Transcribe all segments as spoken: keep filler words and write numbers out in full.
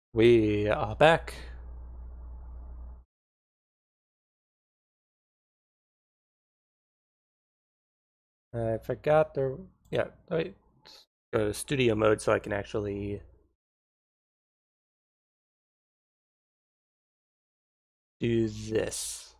We are back. I forgot the yeah. Wait, go to studio mode so I can actually do this.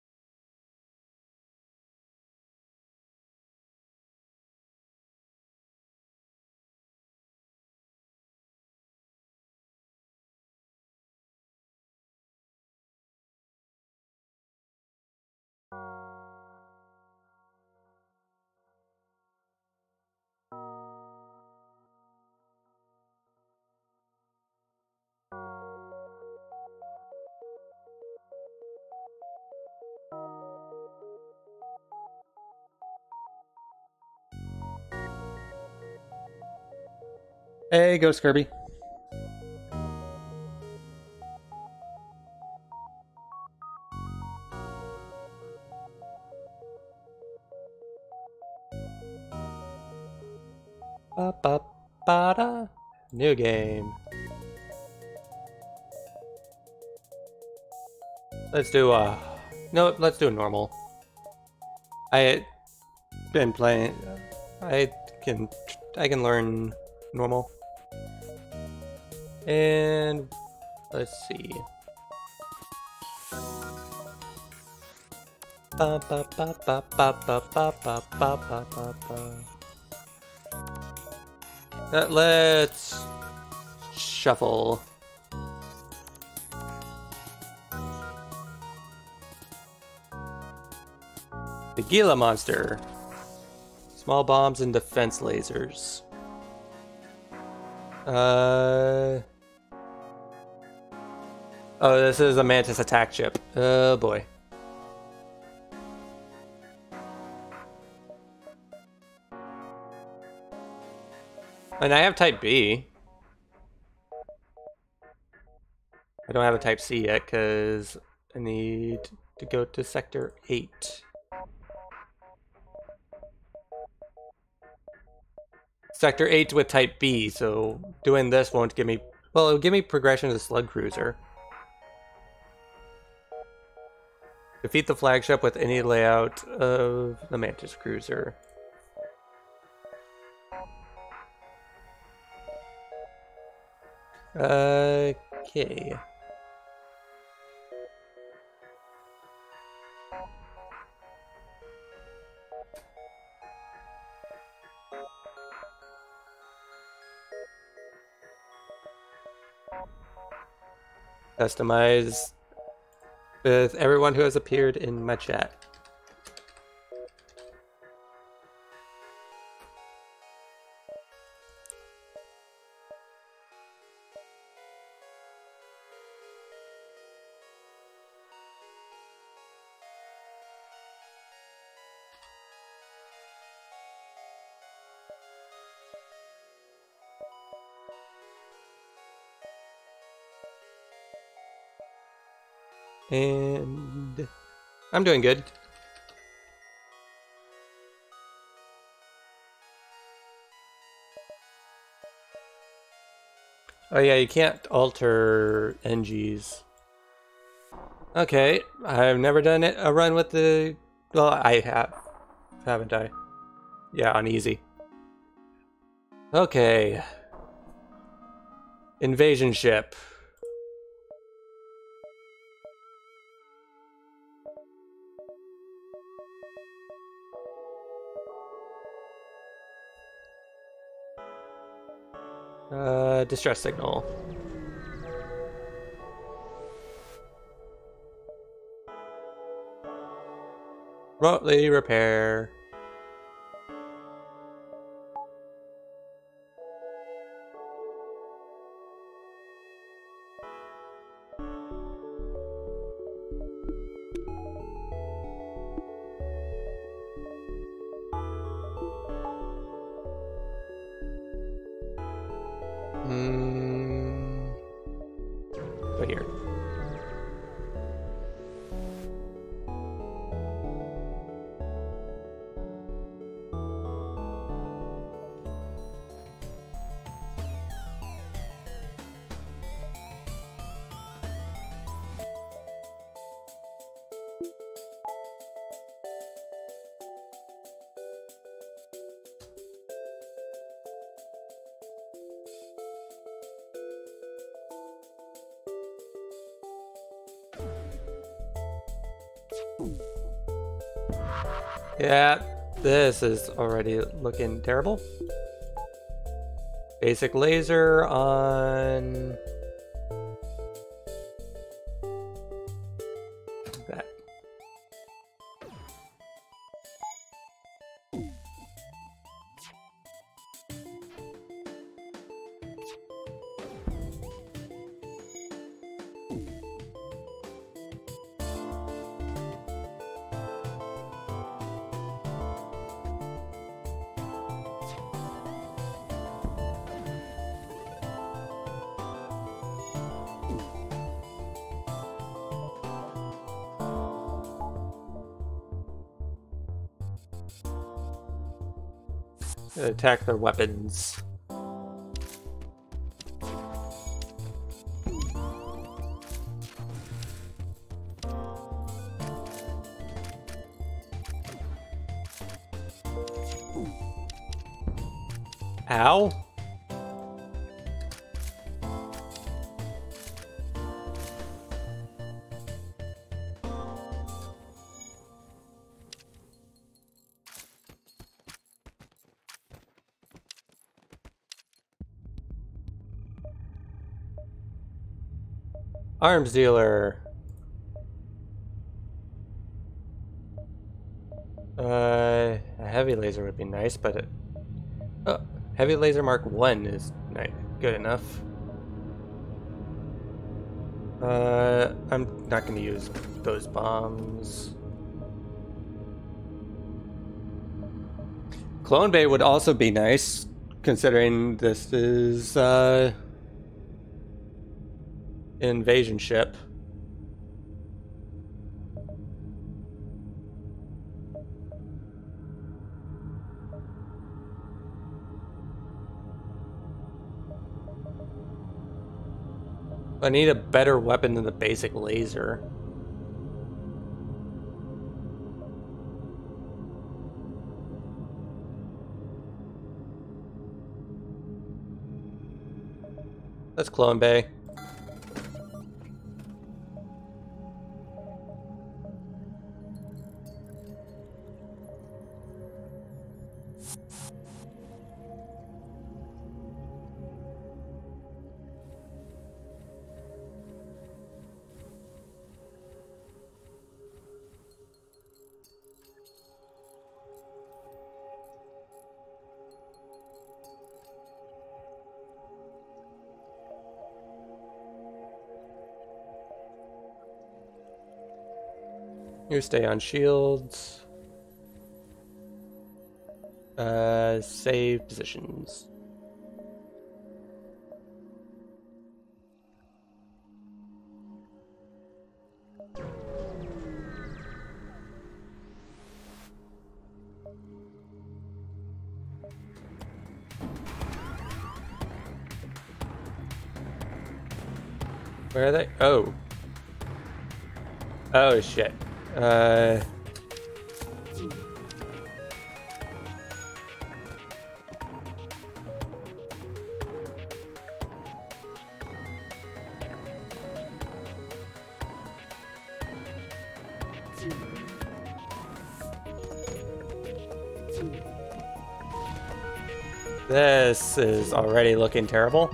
Hey, Ghost Kirby. Ba ba ba da. New game. Let's do uh no. Let's do a normal. I been playing. I can I can learn normal. And let's see. Ba ba ba ba ba ba ba ba ba ba ba ba. Uh, let's shuffle. The Gila monster. Small bombs and defense lasers. Uh. Oh, this is a Mantis attack chip. Oh boy. And I have Type B. I don't have a Type C yet because I need to go to Sector eight. Sector eight with Type B, so doing this won't give me... Well, it'll give me progression to the Slug Cruiser. Defeat the flagship with any layout of the Mantis Cruiser. Okay. Customize with everyone who has appeared in my chat. And I'm doing good. Oh yeah, you can't alter N Gs. Okay, I've never done it a run with the... Well, I have, haven't I? Yeah, on easy. Okay. Invasion ship. Uh, distress signal. Remotely repair. Hmm. Go here. Yeah, this is already looking terrible. Basic laser on that. Attack their weapons. Ow. Arms dealer. Uh, a heavy laser would be nice, but it, oh, heavy laser Mark One is nice, good enough. Uh, I'm not going to use those bombs. Clone Bay would also be nice, considering this is uh, an invasion ship. I need a better weapon than the basic laser. That's Clone Bay. You stay on shields. Uh, save positions. Where are they? Oh. Oh shit. Uh. This is already looking terrible.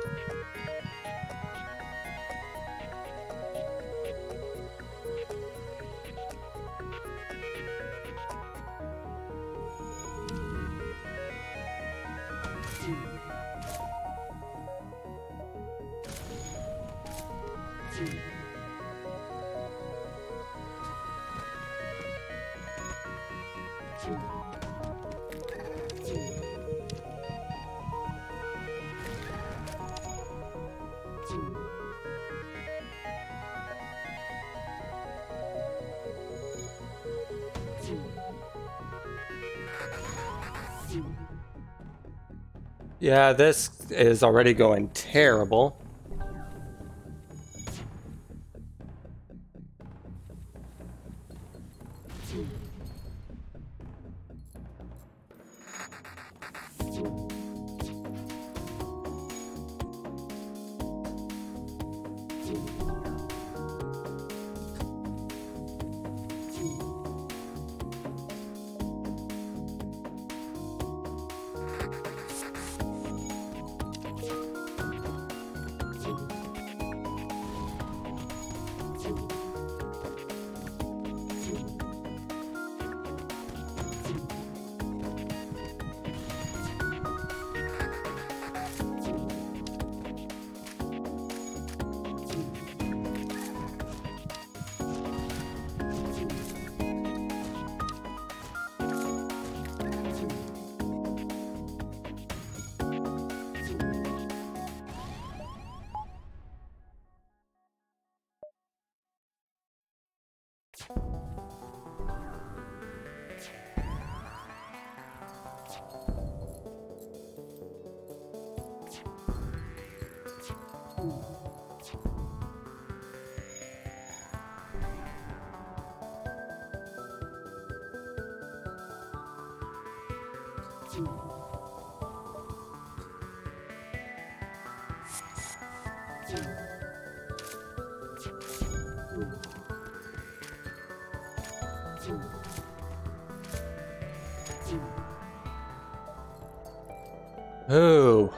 Yeah, this is already going terrible. Oh.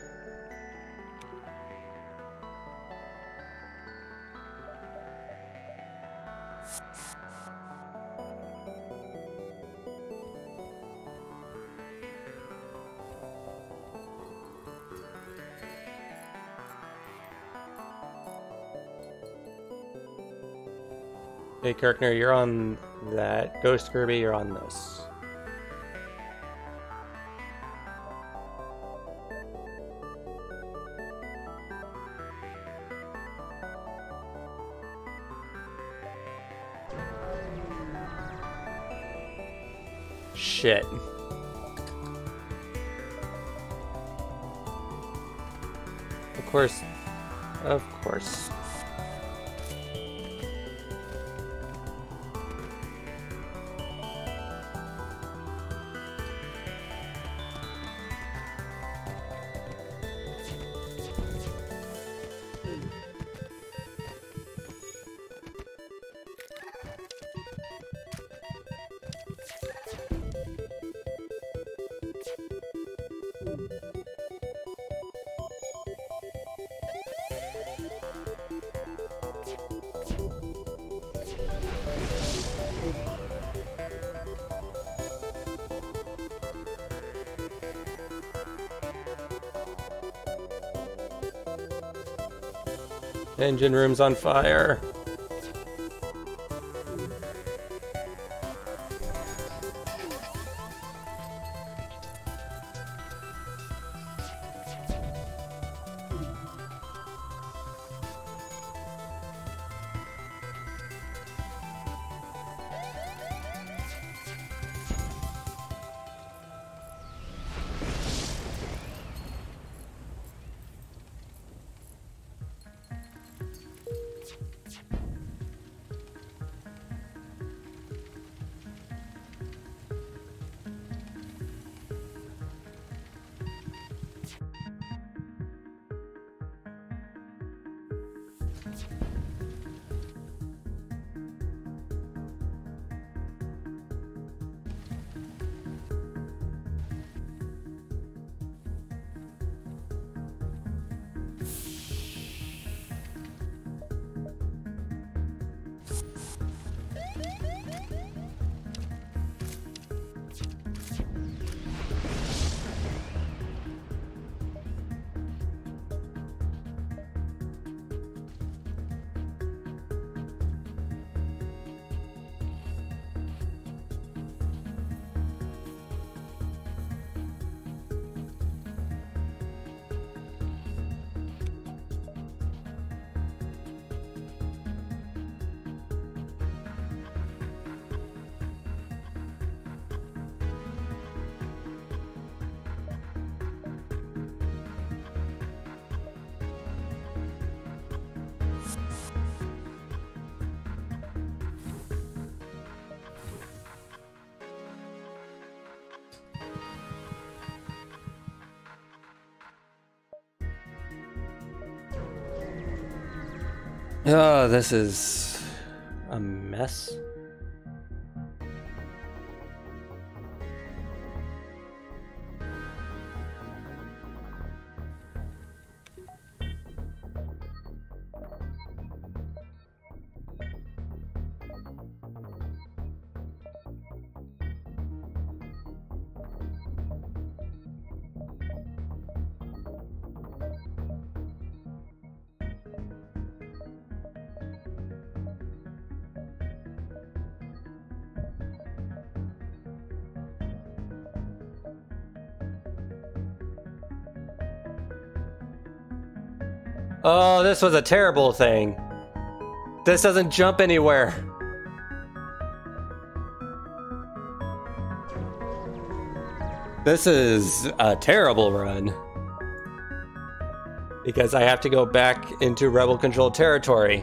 Hey, Kirkner, you're on that. Ghost Kirby, you're on this. Shit. Of course. Of course. Engine room's on fire. Oh, this is a mess. Oh, this was a terrible thing. This doesn't jump anywhere. This is a terrible run. Because I have to go back into rebel controlled territory.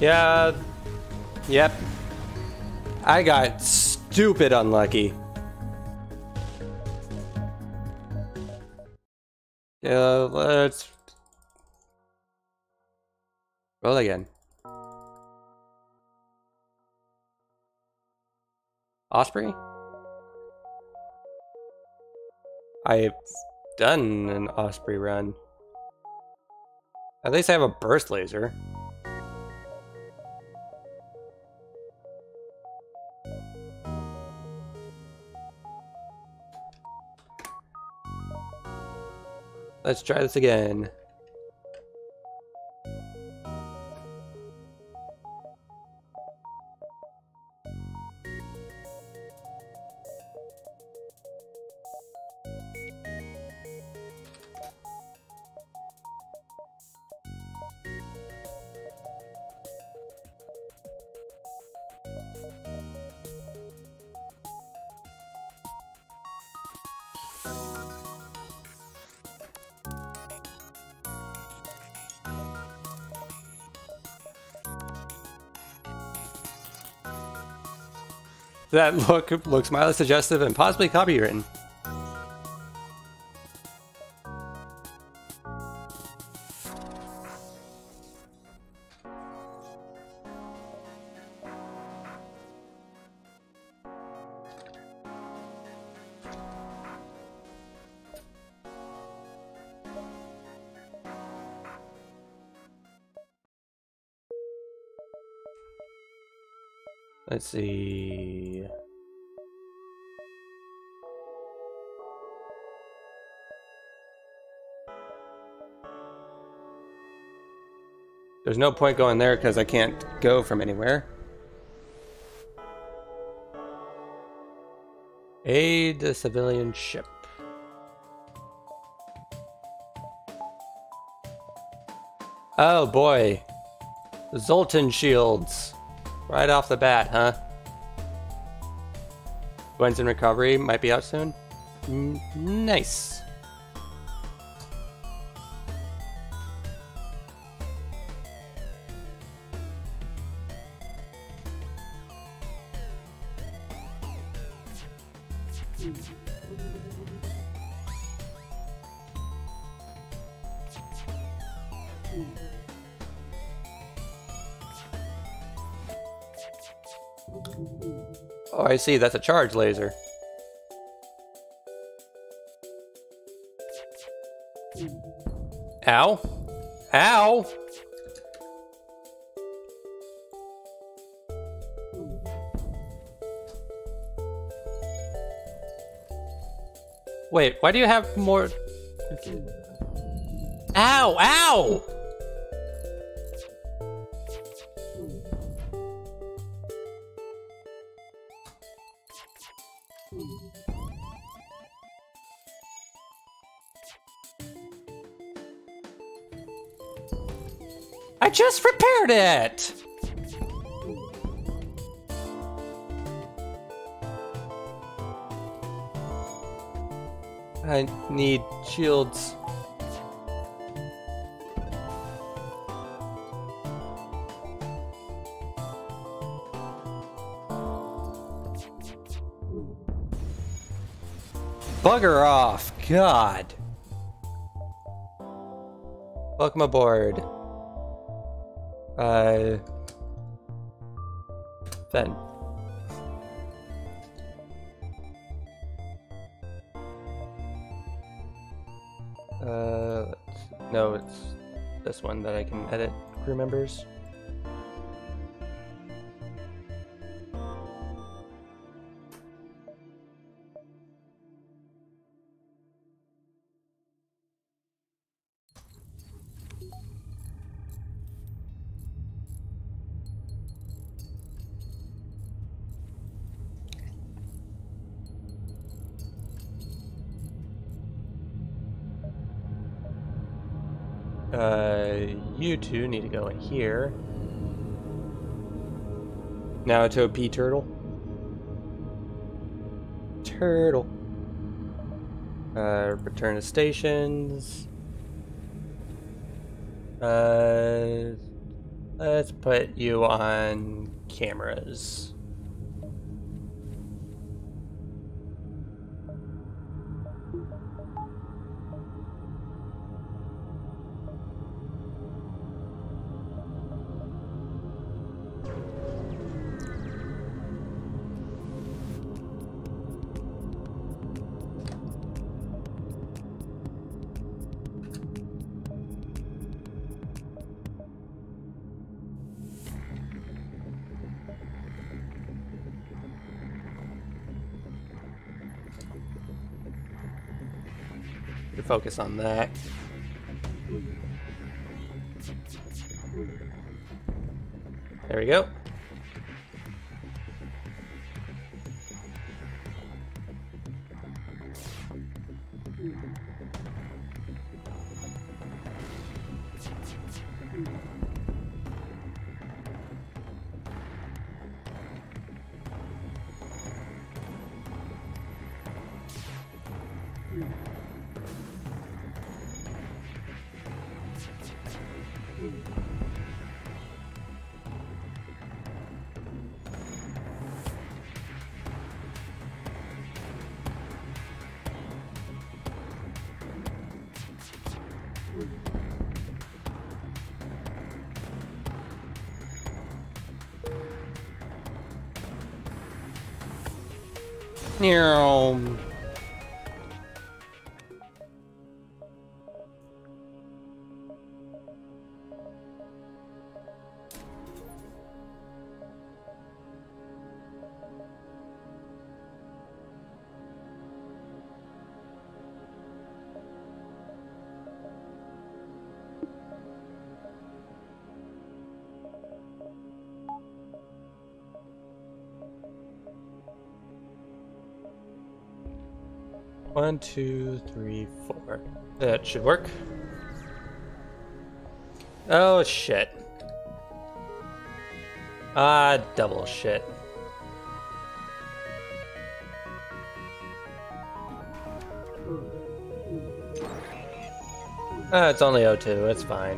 Yeah. Yep. I got stupid unlucky. Yeah, let's roll again. Osprey? I've done an Osprey run. At least I have a burst laser. Let's try this again. That look looks mildly suggestive and possibly copywritten. Let's see. There's no point going there because I can't go from anywhere. Aid the civilian ship. Oh boy. Zoltan shields. Right off the bat, huh? Gwen's in recovery, might be out soon. N nice. Oh, I see. That's a charge laser. Ow. Ow! Wait, why do you have more... Ow! Ow! I just repaired it! I need shields. Bugger off, God. Welcome aboard. Uh, then. Uh, no, it's this one that I can edit crew members. Uh, you two need to go in here. Now to a P turtle. Turtle. Uh, return to stations. Uh, Let's put you on cameras. Focus on that. There we go. Meow. One, two, three, four. That should work. Oh, shit. Ah, double shit. Ah, it's only O two, it's fine.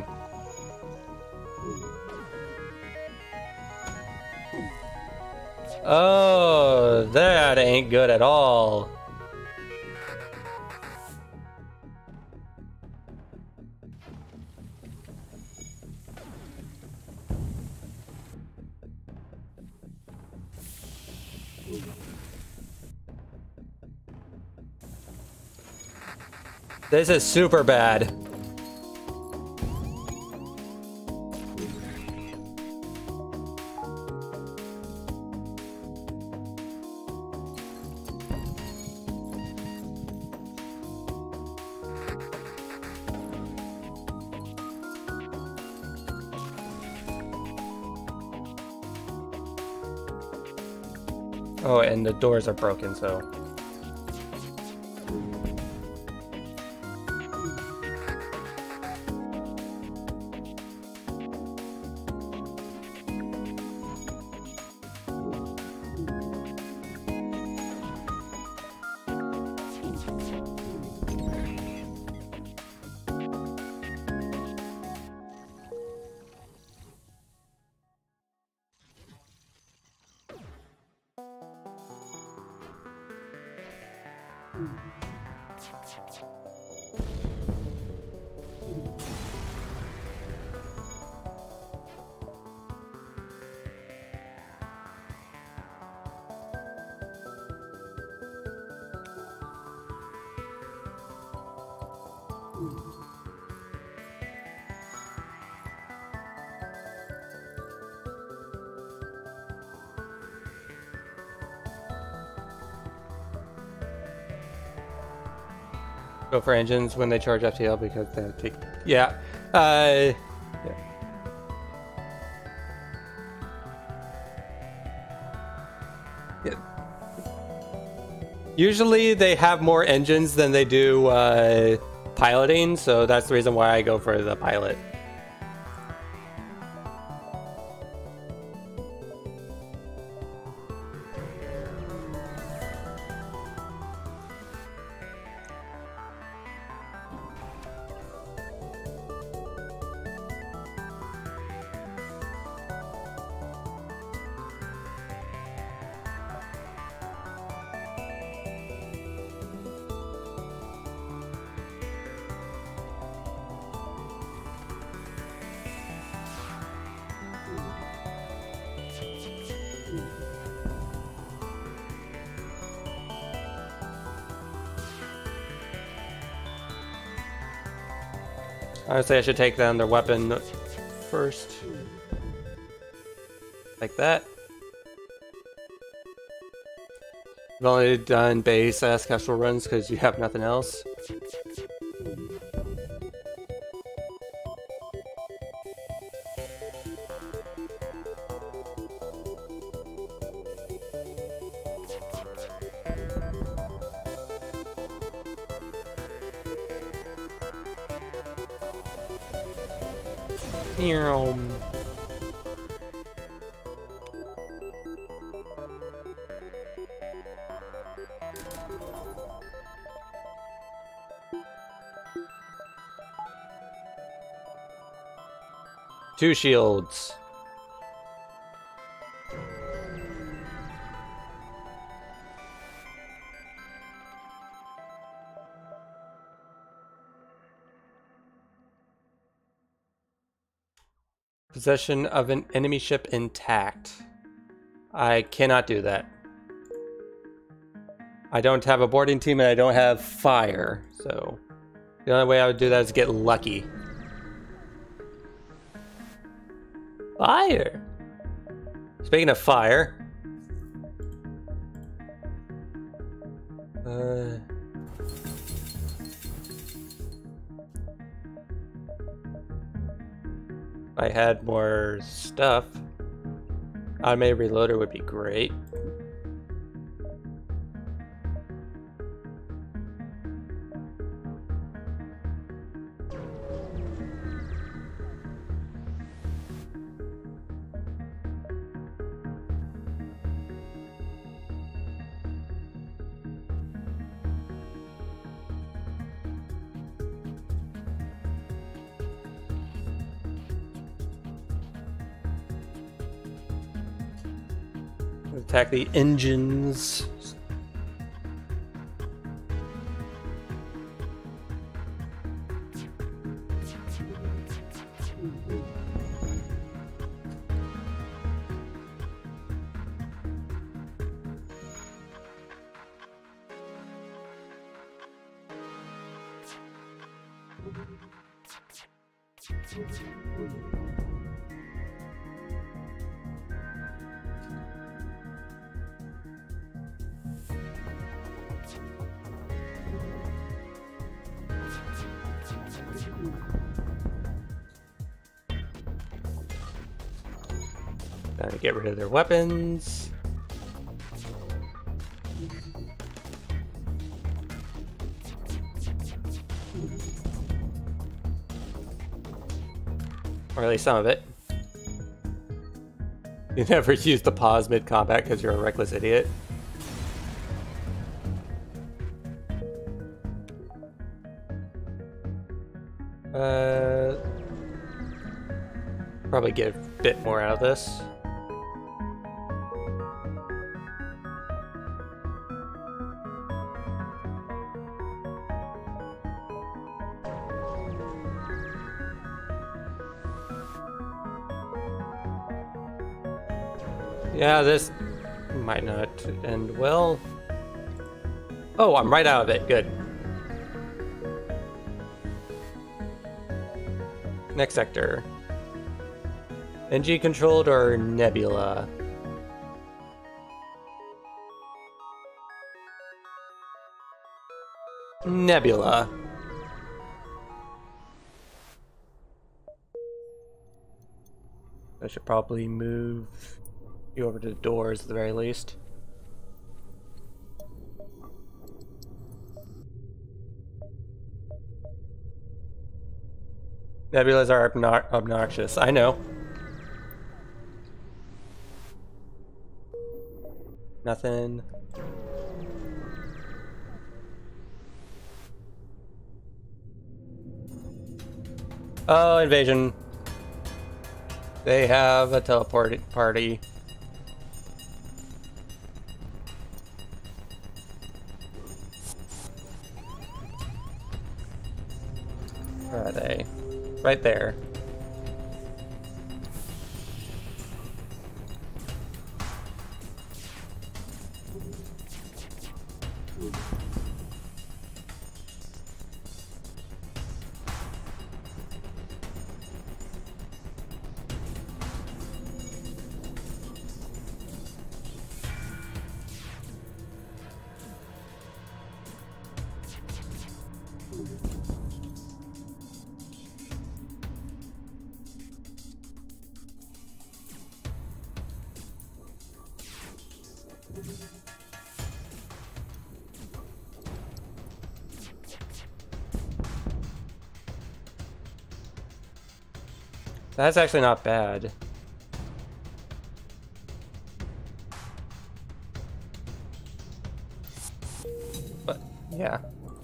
Oh, that ain't good at all. This is super bad. Oh, and the doors are broken, so... Go for engines when they charge F T L because they take... Yeah. Uh, yeah. Yeah. Usually they have more engines than they do uh, piloting, so that's the reason why I go for the pilot. Honestly, I should take down their weapon first. Like that. I've only done base ass casual runs because you have nothing else. Two shields. Possession of an enemy ship intact. I cannot do that. I don't have a boarding team and I don't have fire, so the only way I would do that is get lucky. Fire! Speaking of fire... Uh... If I had more stuff, automated reloader would be great. Attack the engines. Time to get rid of their weapons. Or at least some of it. You never use the pause mid-combat because you're a reckless idiot. Uh, probably get a bit more out of this. Yeah, this might not end well. Oh, I'm right out of it. Good. Next sector. N G controlled or Nebula? Nebula. I should probably move you over to the doors at the very least. Nebulas are obno- obnoxious, I know. Nothing. Oh, invasion. They have a teleport party. Where are they? Right there. That's actually not bad. But, yeah.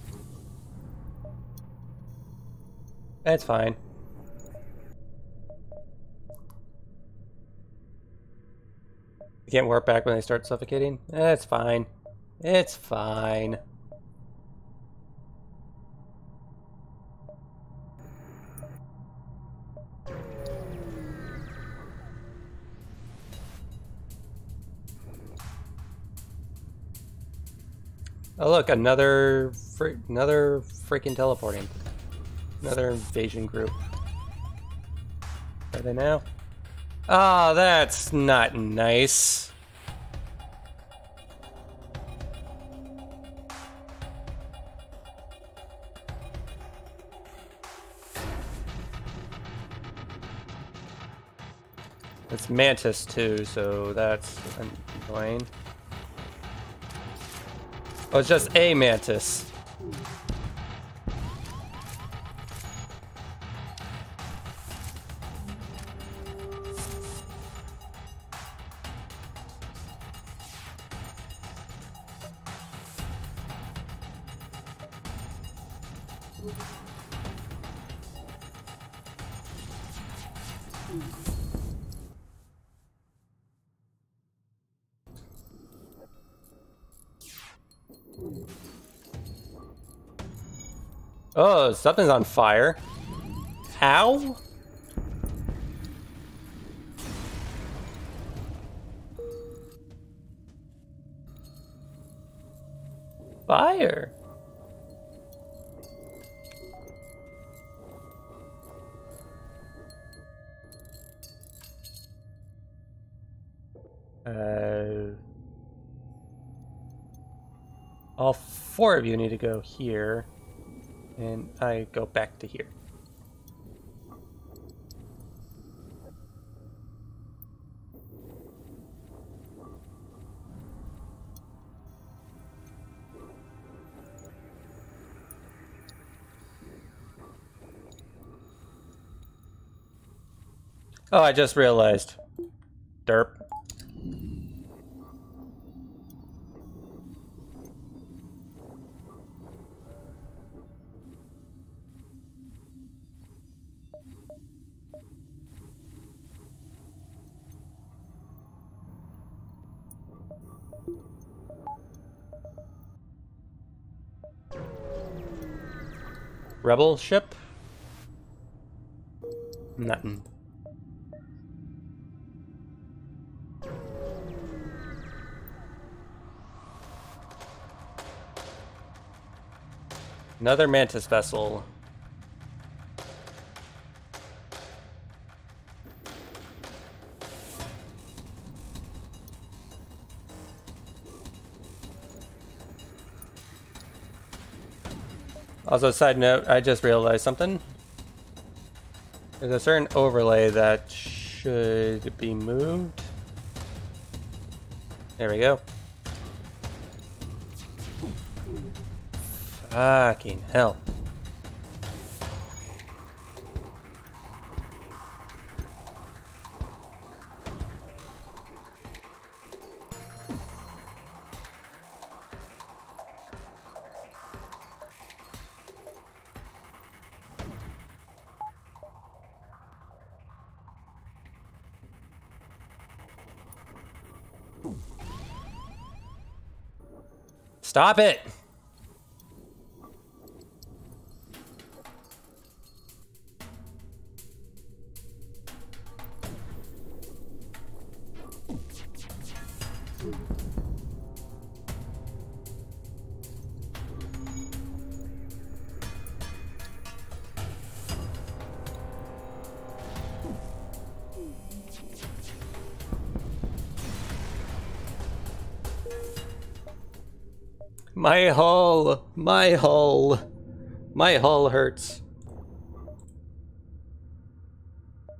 That's fine. You can't warp back when they start suffocating? That's fine. It's fine. Oh look, another fr another freaking teleporting. Another invasion group. Are they now? Oh, that's not nice. It's Mantis too, so that's annoying. Oh, it's just a Mantis. Oh, something's on fire. How? Fire. Uh, all four of you need to go here, and I go back to here. Oh, I just realized. Derp. Rebel ship? Nothing. Another Mantis vessel. Also, side note, I just realized something. There's a certain overlay that should be moved. There we go. Fucking hell. Stop it! My hull! My hull! My hull hurts.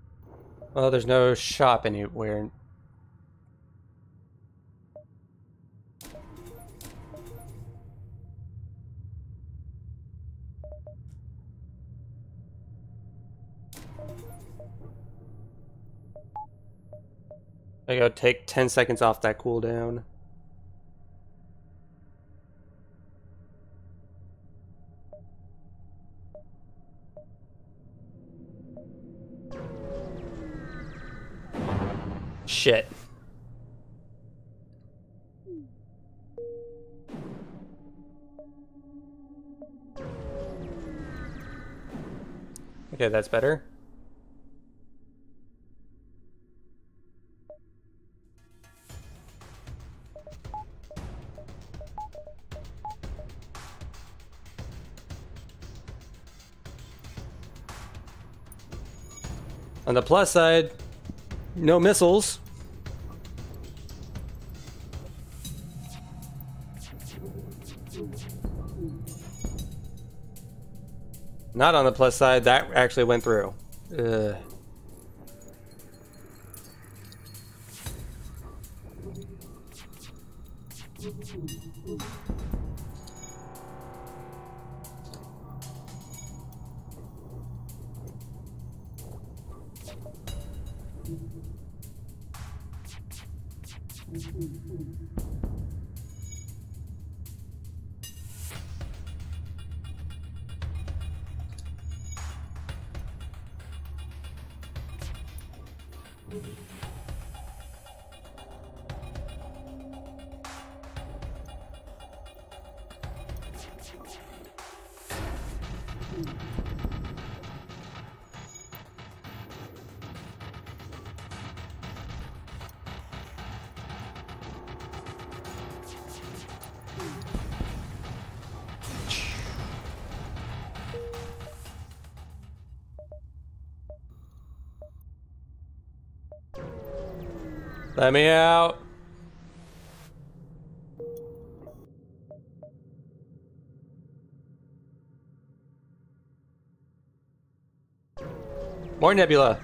Well, there's no shop anywhere. I gotta take ten seconds off that cooldown. Shit. Okay, that's better. On the plus side, no missiles. Not on the plus side, that actually went through. Ugh. Let me out. More nebula.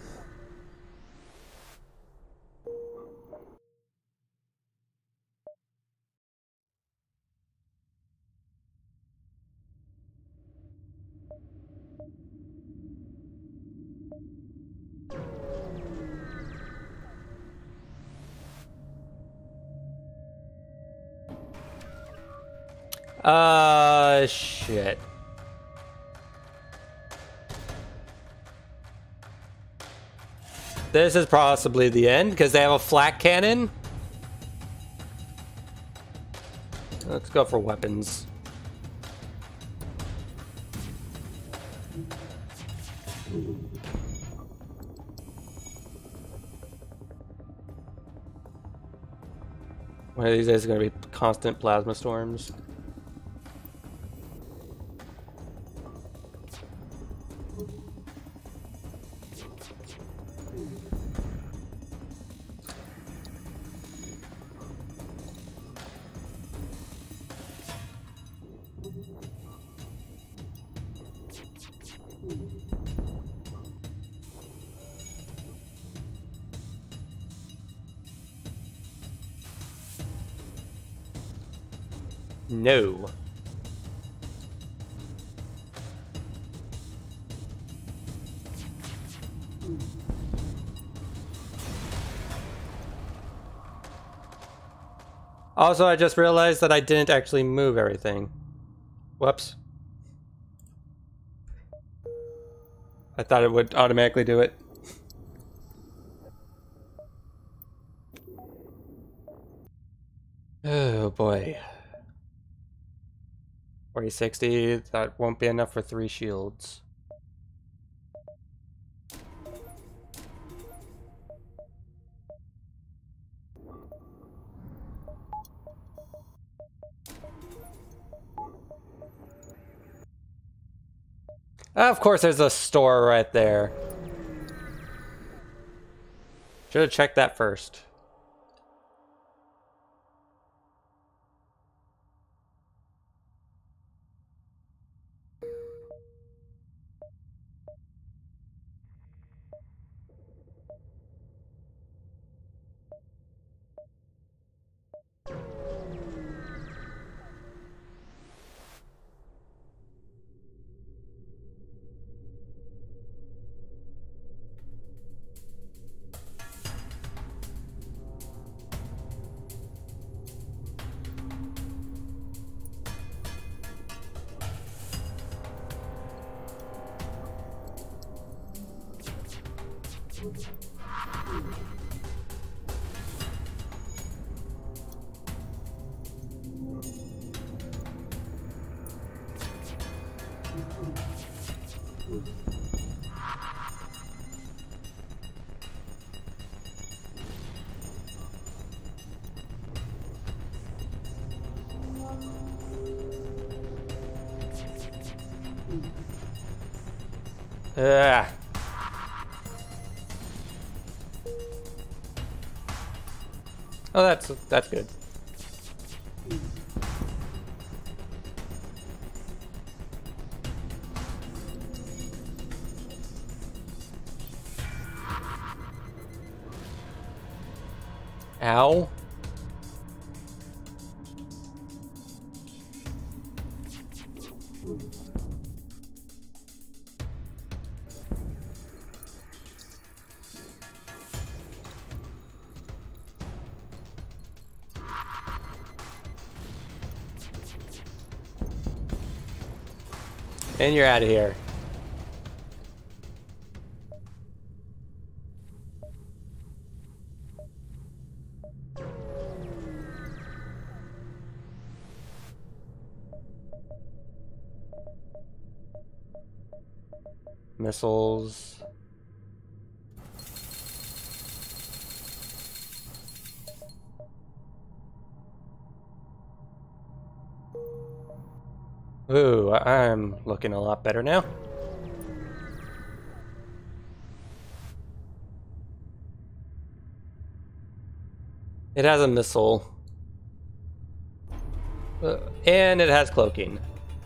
Uh, shit. This is possibly the end because they have a flak cannon. Let's go for weapons. One of these days is going to be constant plasma storms. No. Also, I just realized that I didn't actually move everything. Whoops. I thought it would automatically do it. Oh boy. forty sixty, that won't be enough for three shields. Of course, there's a store right there. Should have checked that first. Ugh. Oh, that's that's good. Ow. And you're out of here. Missiles. Ooh, I'm looking a lot better now. It has a missile. Uh, and it has cloaking.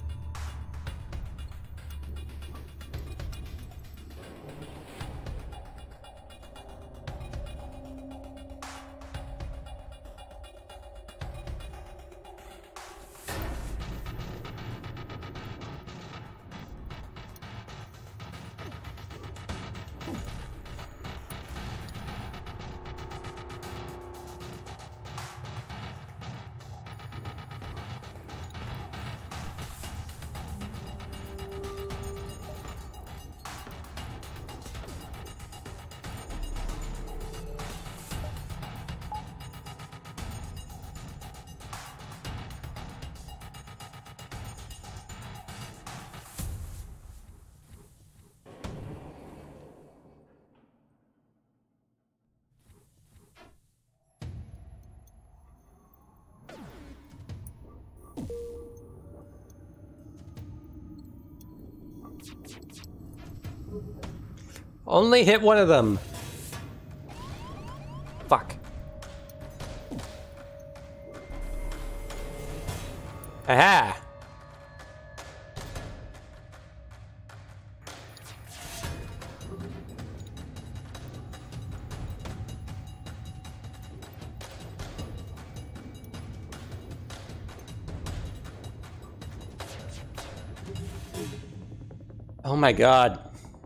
Only hit one of them. Fuck. Aha! Oh my god.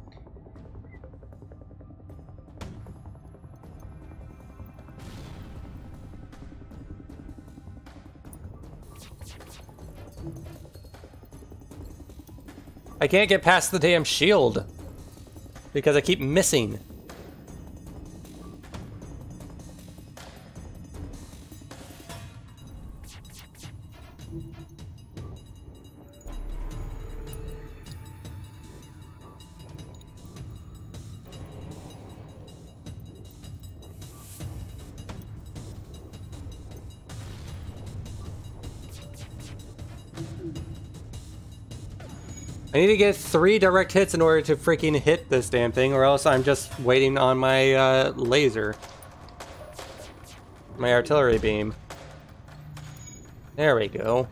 I can't get past the damn shield because I keep missing. I need to get three direct hits in order to freaking hit this damn thing, or else I'm just waiting on my uh, laser. My artillery beam. There we go.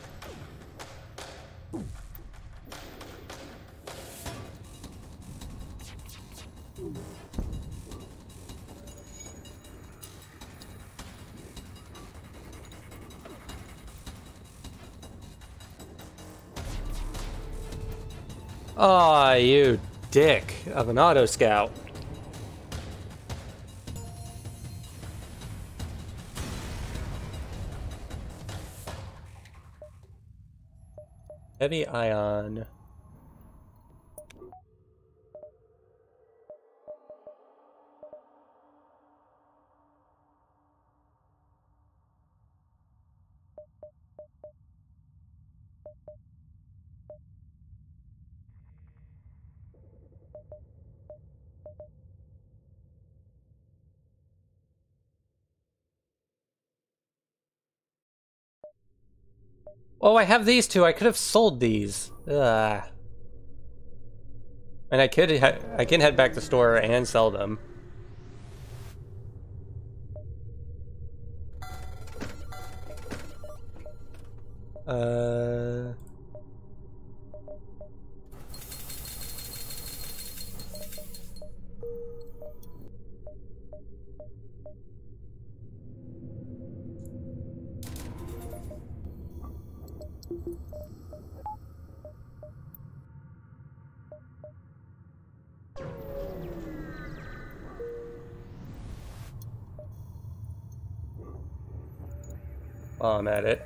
Aw, oh, you dick of an auto scout. Heavy ion. Oh, I have these two. I could have sold these. Ugh. And I could ha I can head back to the store and sell them. Uh... While I'm at it.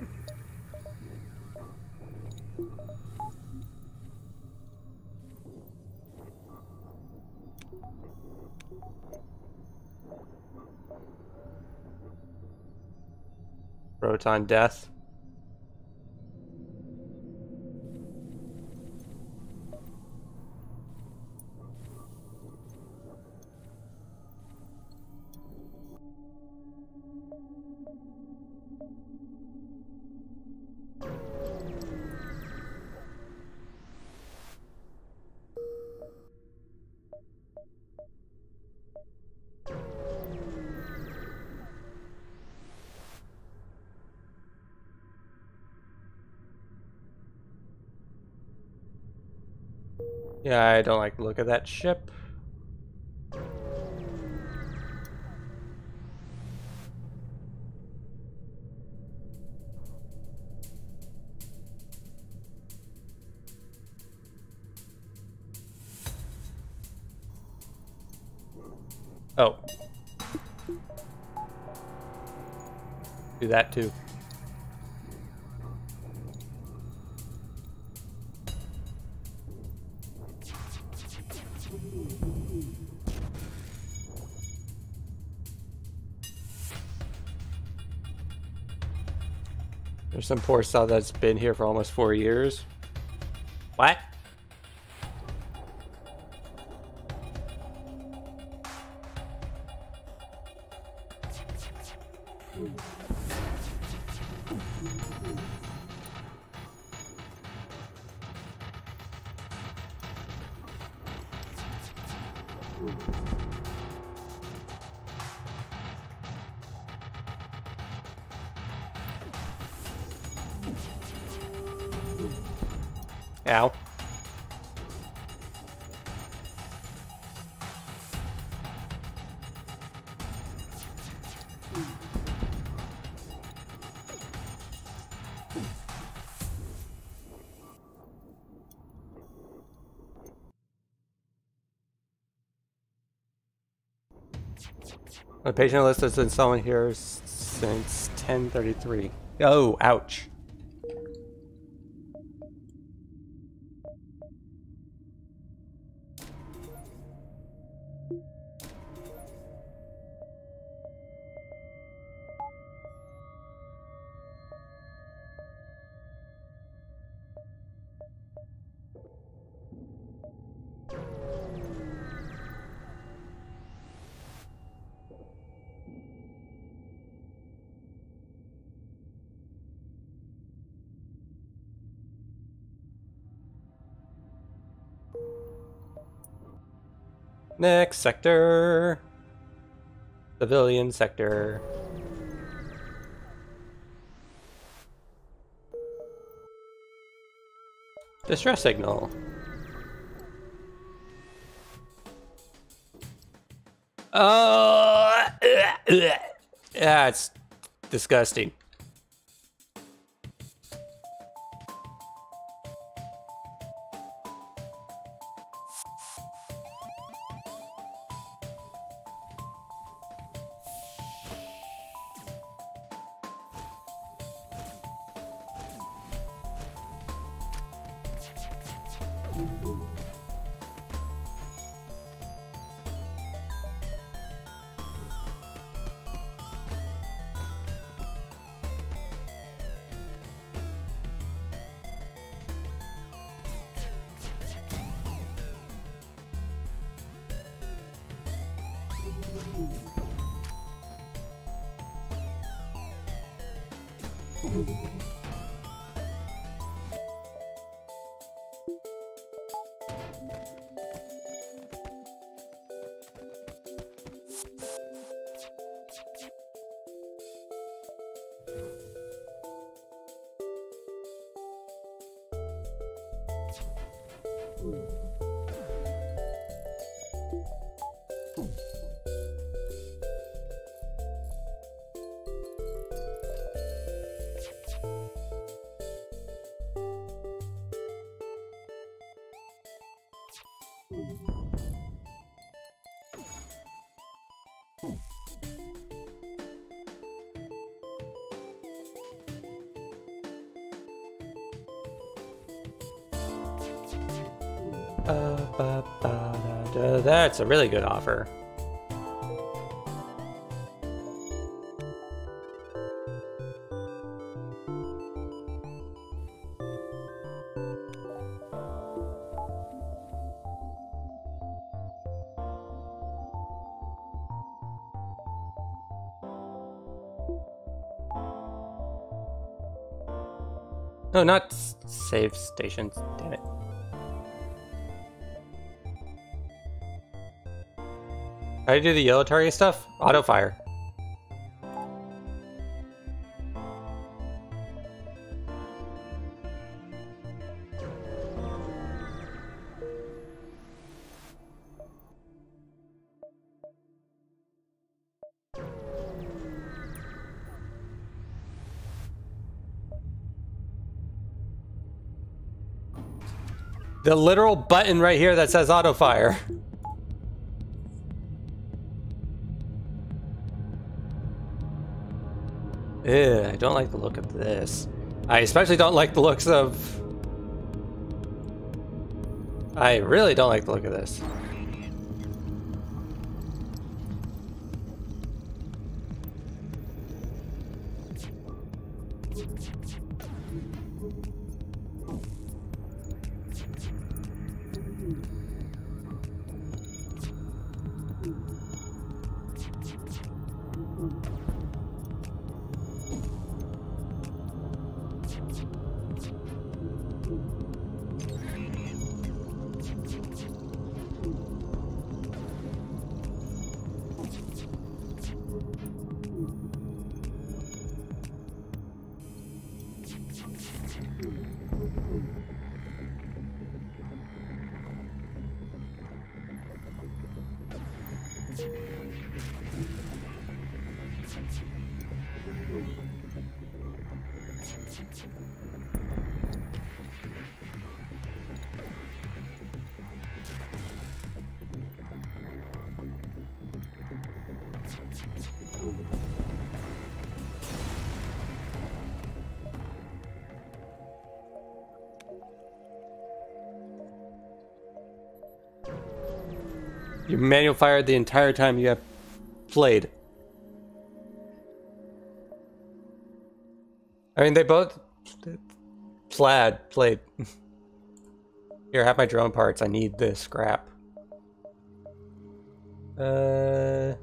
Proton death. Yeah, I don't like the look of that ship. Oh. Do that too. There's some poor soul that's been here for almost four years. What? Ow. The patient list has been someone here since ten thirty-three. Oh, ouch. Next sector. Civilian sector. Distress signal. Oh, yeah, it's disgusting. Uh, ba, ba, da, da. That's a really good offer. No, not s- save stations. Damn it. How do you do the yellow target stuff? Auto fire. The literal button right here that says auto fire. Ew, I don't like the look of this. I especially don't like the looks of... I really don't like the look of this. You manual fired the entire time you have played. I mean, they both... Plaid played. Here, have my drone parts. I need this scrap. Uh...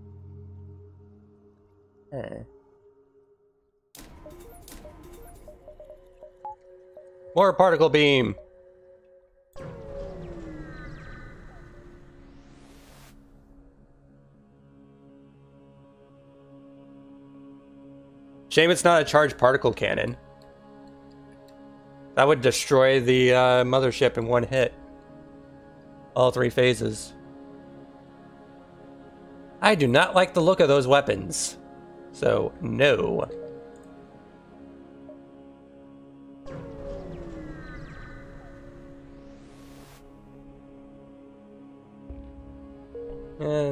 Eh. More particle beam! Shame it's not a charged particle cannon. That would destroy the uh, mothership in one hit. All three phases. I do not like the look of those weapons. So, no. Eh.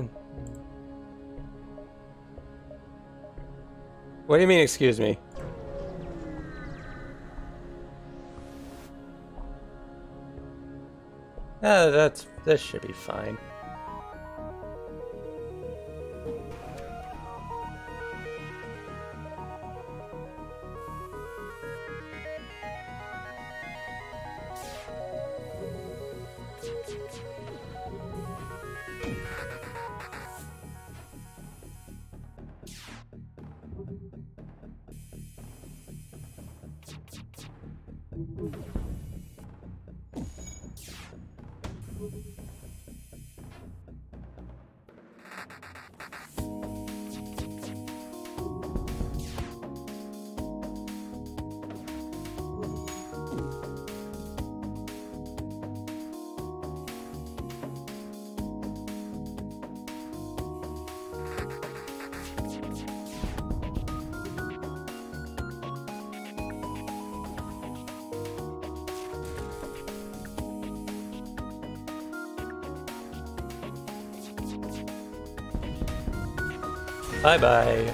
What do you mean, excuse me? Uh, that's... this should be fine. Bye-bye.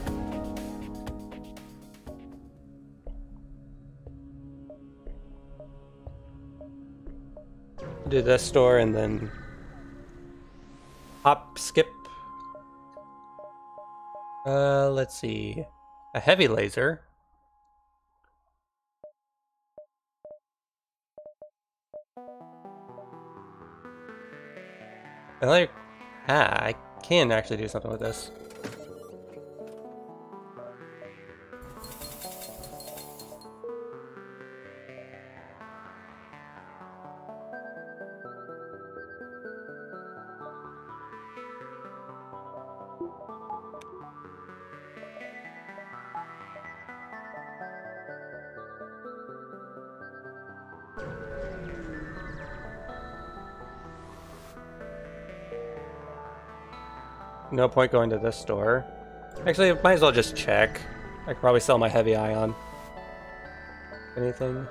Do this store and then hop, skip. Uh, let's see. A heavy laser. I like, ah, I can actually do something with this. No point going to this store. Actually, might as well just check. I could probably sell my heavy ion. Anything?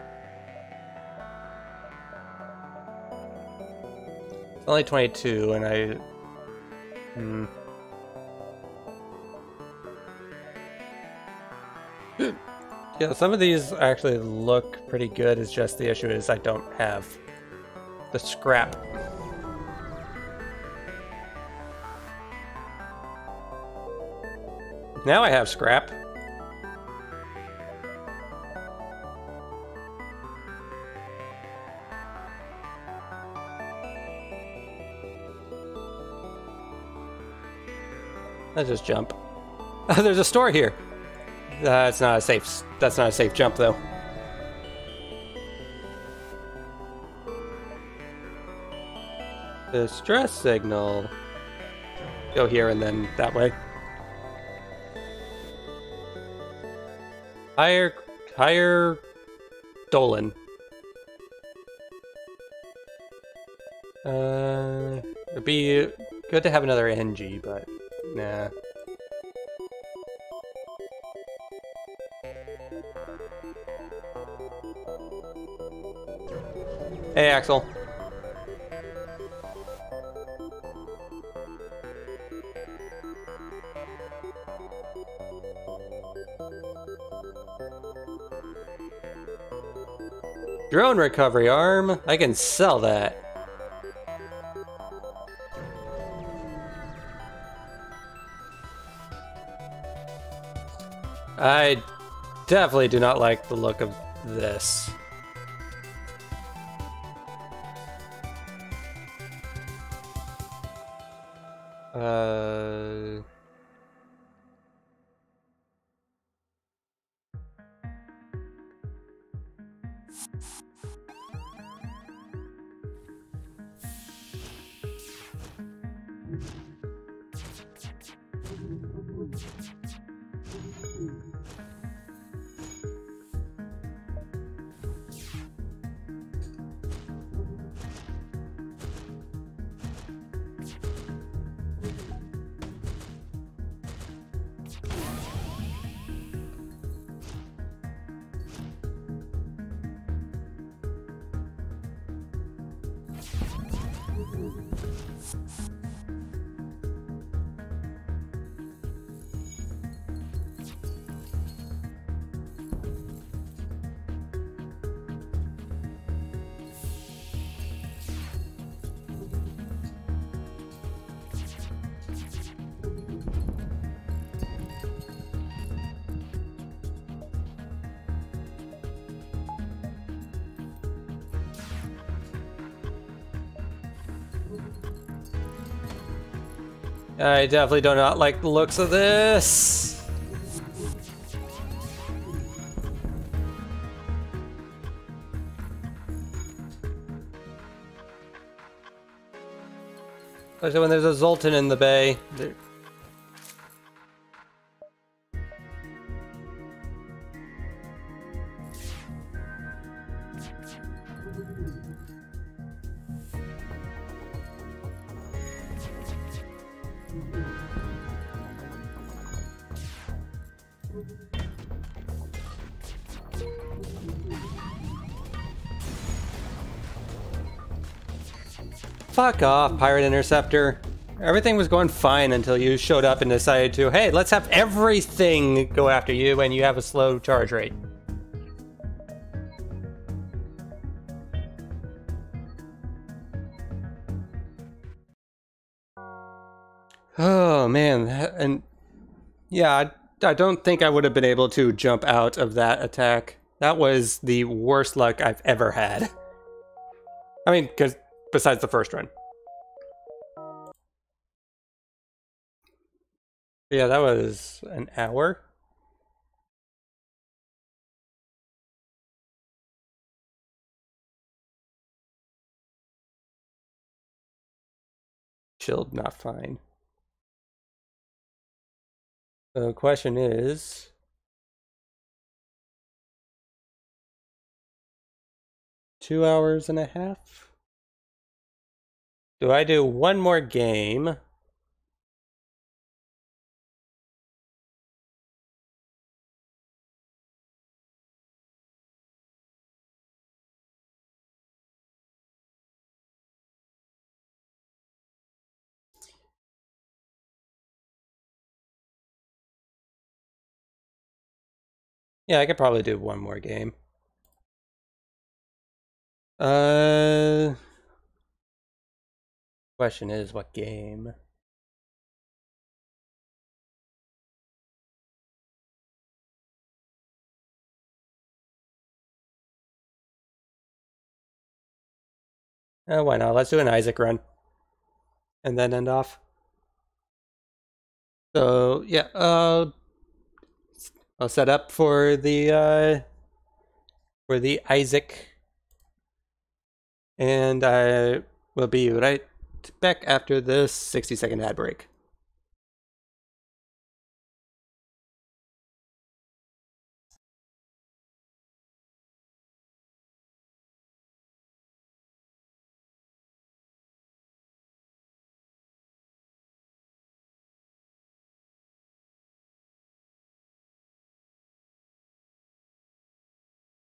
It's only twenty-two, and I... Hmm. Yeah, some of these actually look pretty good. It's just the issue is I don't have the scrap. Now I have scrap. Let's just jump. Oh, there's a store here. That's not a safe. That's not a safe jump, though. The stress signal. Go here and then that way. Higher, higher Dolan. Uh, it'd be good to have another N G, but nah. Hey, Axel. Drone recovery arm. I can sell that. I definitely do not like the look of this. Uh... I definitely do not like the looks of this. Especially when there's a Zoltan in the bay. There Fuck off, Pirate Interceptor. Everything was going fine until you showed up and decided to, hey, let's have everything go after you and you have a slow charge rate. Oh, man. And yeah, I, I don't think I would have been able to jump out of that attack. That was the worst luck I've ever had. I mean, because besides the first run. Yeah, that was an hour. Chilled, not fine. The question is... Two hours and a half? Do I do one more game? Yeah, I could probably do one more game. Uh... Question is, what game? Uh, why not? Let's do an Isaac run. And then end off. So, yeah, uh... I'll set up for the, uh... for the Isaac. And I will be right back after this sixty second ad break.